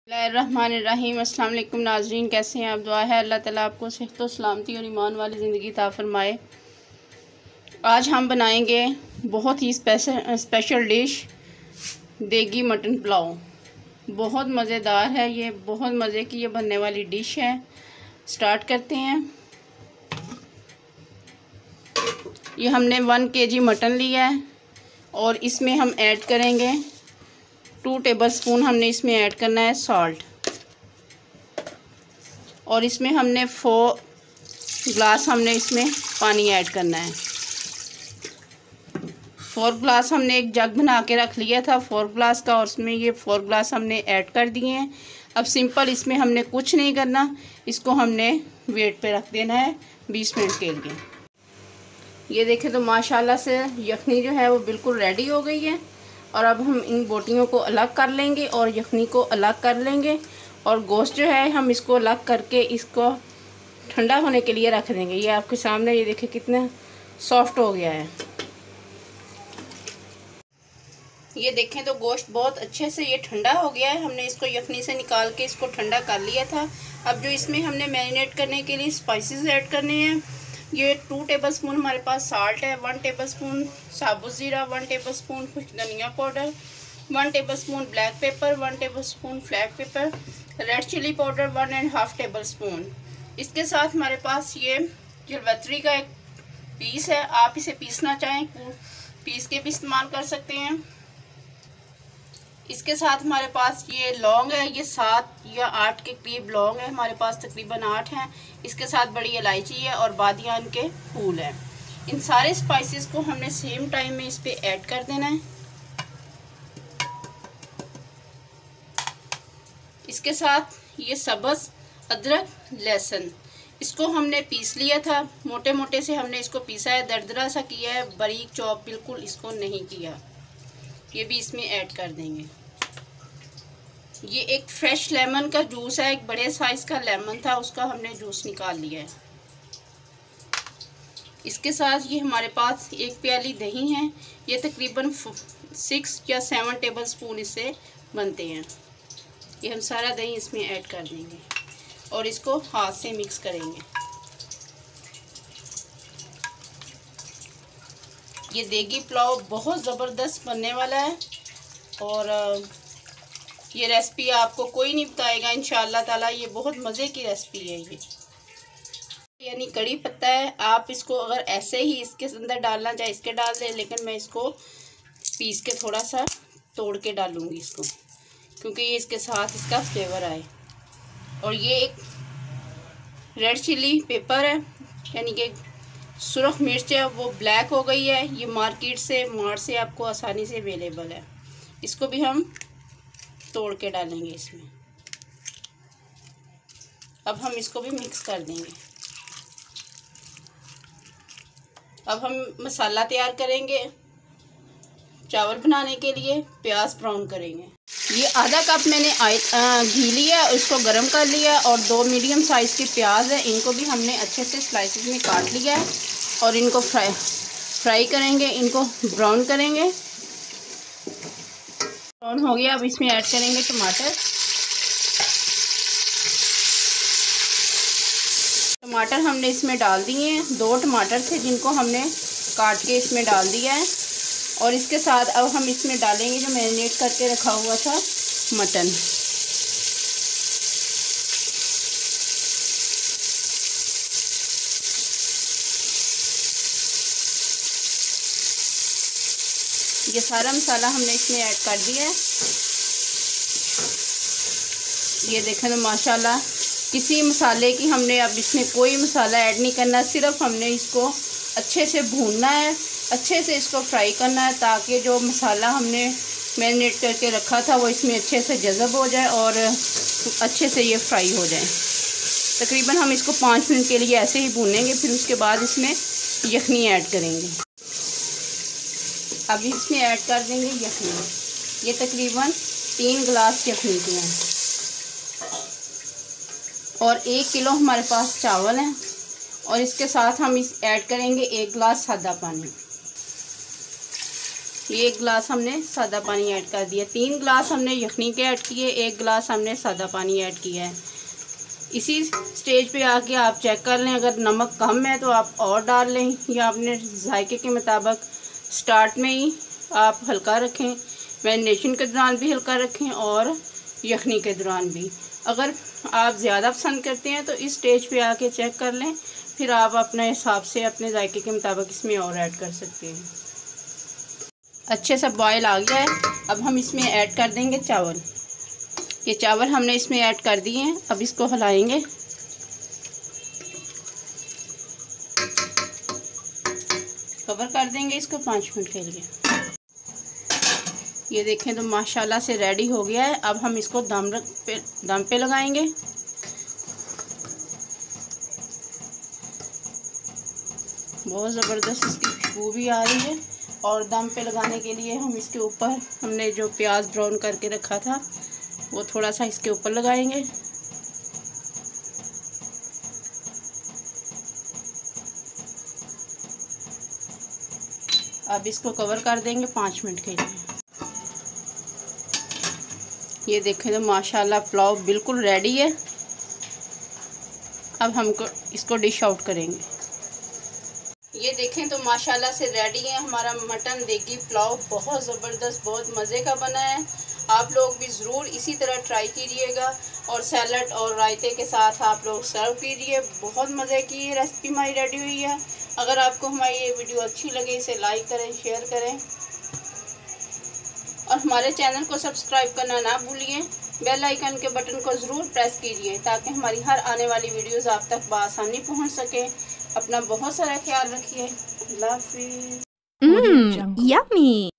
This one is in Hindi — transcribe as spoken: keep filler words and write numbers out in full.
बिस्मिल्लाहिर्रहमानिर्रहीम। अस्सलाम वालेकुम नाज़रीन, कैसे हैं आप? दुआ है अल्लाह ताला आपको सेहत व सलामती और ईमान वाली ज़िंदगी अता फरमाए। आज हम बनाएंगे बहुत ही स्पेशल स्पेशल डिश देगी मटन पुलाव। बहुत मज़ेदार है ये, बहुत मज़े की ये बनने वाली डिश है। स्टार्ट करते हैं। ये हमने वन केजी मटन लिया है और इसमें हम ऐड करेंगे टू टेबलस्पून हमने इसमें ऐड करना है सॉल्ट, और इसमें हमने फोर ग्लास हमने इसमें पानी ऐड करना है। फोर ग्लास हमने एक जग बना के रख लिया था फोर ग्लास का, और उसमें ये फोर ग्लास हमने ऐड कर दिए हैं। अब सिंपल इसमें हमने कुछ नहीं करना, इसको हमने वेट पे रख देना है बीस मिनट के लिए। ये देखें तो माशाल्लाह से यखनी जो है वो बिल्कुल रेडी हो गई है। और अब हम इन बोटियों को अलग कर लेंगे और यखनी को अलग कर लेंगे, और गोश्त जो है हम इसको अलग करके इसको ठंडा होने के लिए रख देंगे। ये आपके सामने ये देखिए कितना सॉफ्ट हो गया है। ये देखें तो गोश्त बहुत अच्छे से ये ठंडा हो गया है। हमने इसको यखनी से निकाल के इसको ठंडा कर लिया था। अब जो इसमें हमने मैरिनेट करने के लिए स्पाइसेस ऐड करने हैं, ये टू टेबलस्पून हमारे पास साल्ट है, वन टेबलस्पून साबुत ज़ीरा, वन टेबलस्पून खुश्क धनिया powder, one tablespoon black pepper, one tablespoon flat pepper, red chili powder one and half tablespoon. इसके साथ हमारे पास ये जलवतरी का एक पीस है, आप इसे पीसना चाहें पीस के भी इस्तेमाल कर सकते हैं। इसके साथ हमारे पास ये लौंग है, ये सात या आठ के करीब लौंग है, हमारे पास तकरीबन आठ हैं। इसके साथ बड़ी इलायची है और बादियान के फूल हैं। इन सारे स्पाइसेस को हमने सेम टाइम में इस पे ऐड कर देना है। इसके साथ ये सब्ज़ अदरक लहसुन, इसको हमने पीस लिया था, मोटे मोटे से हमने इसको पीसा है, दरदरा सा किया है, बारीक चॉप बिल्कुल इसको नहीं किया। ये भी इसमें ऐड कर देंगे। ये एक फ्रेश लेमन का जूस है, एक बड़े साइज़ का लेमन था, उसका हमने जूस निकाल लिया है। इसके साथ ये हमारे पास एक प्याली दही है, ये तकरीबन सिक्स या सेवन टेबल स्पून इससे बनते हैं। ये हम सारा दही इसमें ऐड कर देंगे और इसको हाथ से मिक्स करेंगे। ये देगी पुलाव बहुत ज़बरदस्त बनने वाला है, और ये रेसिपी आपको कोई नहीं बताएगा इंशाअल्लाह ताला। ये बहुत मज़े की रेसिपी है ये, यानी कड़ी पत्ता है। आप इसको अगर ऐसे ही इसके अंदर डालना चाहे इसके डाल दें, लेकिन मैं इसको पीस के थोड़ा सा तोड़ के डालूँगी इसको, क्योंकि ये इसके साथ इसका फ्लेवर आए। और ये एक रेड चिली पेपर है, यानी कि सुरख मिर्च है, वो ब्लैक हो गई है। ये मार्केट से मार्ट से आपको आसानी से अवेलेबल है। इसको भी हम तोड़ के डालेंगे इसमें। अब हम इसको भी मिक्स कर देंगे। अब हम मसाला तैयार करेंगे चावल बनाने के लिए। प्याज ब्राउन करेंगे। ये आधा कप मैंने घी लिया, उसको गर्म कर लिया, और दो मीडियम साइज़ के प्याज है, इनको भी हमने अच्छे से स्लाइसेस में काट लिया है, और इनको फ्राई फ्राई करेंगे, इनको ब्राउन करेंगे। ब्राउन हो गया, अब इसमें ऐड करेंगे टमाटर। टमाटर हमने इसमें डाल दिए हैं, दो टमाटर थे जिनको हमने काट के इसमें डाल दिया है। और इसके साथ अब हम इसमें डालेंगे जो मैरिनेट करके रखा हुआ था मटन। ये सारा मसाला हमने इसमें ऐड कर दिया है। ये देखें तो माशाल्लाह किसी मसाले की हमने अब इसमें कोई मसाला ऐड नहीं करना, सिर्फ हमने इसको अच्छे से भूनना है, अच्छे से इसको फ्राई करना है, ताकि जो मसाला हमने मैरिनेट करके रखा था वो इसमें अच्छे से जज़ब हो जाए और अच्छे से ये फ्राई हो जाए। तकरीबन हम इसको पाँच मिनट के लिए ऐसे ही भूनेंगे, फिर उसके बाद इसमें यखनी ऐड करेंगे। अब इसमें ऐड कर देंगे यखनी। ये तकरीबन तीन गिलास यखनी के हैं, और एक किलो हमारे पास चावल हैं, और इसके साथ हम इस ऐड करेंगे एक गिलास सादा पानी। ये एक गिलास हमने सादा पानी ऐड कर दिया। तीन गिलास हमने यखनी के ऐड किए, एक गिलास हमने सादा पानी ऐड किया है। इसी स्टेज पे आके आप चेक कर लें, अगर नमक कम है तो आप और डाल लें या अपने जायके के मुताबिक स्टार्ट में ही आप हल्का रखें, मैरिनेशन के दौरान भी हल्का रखें और यखनी के दौरान भी। अगर आप ज़्यादा पसंद करते हैं तो इस स्टेज पे आके चेक कर लें, फिर आप अपने हिसाब से अपने जायके के मुताबिक इसमें और ऐड कर सकते हैं। अच्छे से बॉयल आ गया है, अब हम इसमें ऐड कर देंगे चावल। ये चावल हमने इसमें ऐड कर दिए हैं, अब इसको हिलाएंगे। कवर कर देंगे इसको पाँच मिनट के लिए। ये देखें तो माशाल्लाह से रेडी हो गया है। अब हम इसको दम पे दम पे लगाएंगे। बहुत ज़बरदस्त इसकी खुशबू भी आ रही है। और दम पे लगाने के लिए हम इसके ऊपर हमने जो प्याज ब्राउन करके रखा था वो थोड़ा सा इसके ऊपर लगाएंगे। अब इसको कवर कर देंगे पाँच मिनट के लिए। ये देखें तो माशाल्लाह पुलाव बिल्कुल रेडी है। अब हमको इसको डिश आउट करेंगे। ये देखें तो माशाल्लाह से रेडी है हमारा मटन देगी पुलाव। बहुत ज़बरदस्त, बहुत मज़े का बना है। आप लोग भी ज़रूर इसी तरह ट्राई कीजिएगा और सैलड और रायते के साथ आप लोग सर्व कीजिए। बहुत मज़े की ये रेसिपी हमारी रेडी हुई है। अगर आपको हमारी ये वीडियो अच्छी लगे इसे लाइक करें, शेयर करें और हमारे चैनल को सब्सक्राइब करना ना भूलिए। बेल आइकन के बटन को ज़रूर प्रेस कीजिए ताकि हमारी हर आने वाली वीडियोज़ आप तक बआसानी पहुँच सके। अपना बहुत सारा ख्याल रखिए। अल्लाह हाफिज़। Mmm, yummy.